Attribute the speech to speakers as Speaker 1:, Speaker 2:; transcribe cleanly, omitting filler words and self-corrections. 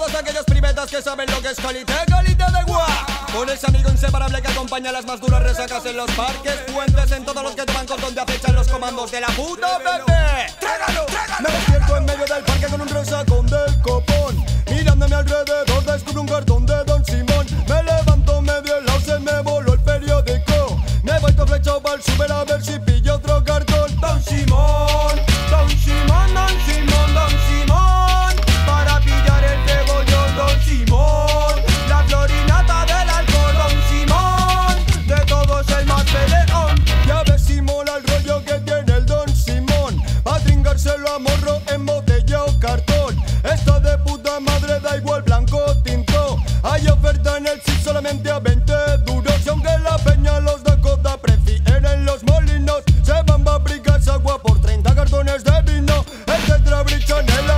Speaker 1: todos aquellos primetas que saben lo que es calité de guá. Con ese amigo inseparable que acompaña las más duras resacas en los parques, puentes en todos los que toman con donde acechan los comandos de la puta bebé. ¡Trágalo! Me despierto en medio del parque con un resacón del copón. Mirando a mi alrededor descubro un cartón de Don Simón. Me levanto medio helado, se me voló el periódico. Me he vuelto flechado para el súper a ver si pillo otro cartón. Don Simón, Don Simón, Don Simón, Don Simón. Para pillar el cebollón, Don Simón. La florinata del alcohol, Don Simón. De todos el más peleón. Ya ves si mola el rollo que tiene el Don Simón. A tringárselo a morro en botella o cartón. Está de puta madre, da igual blanco o tinto. Hay oferta en el SIP solamente a 20 duros. Y aunque la peña los Dakota prefieren los molinos, se van a fabricar agua por 30 cartones de vino. El Tetra Brick Chanel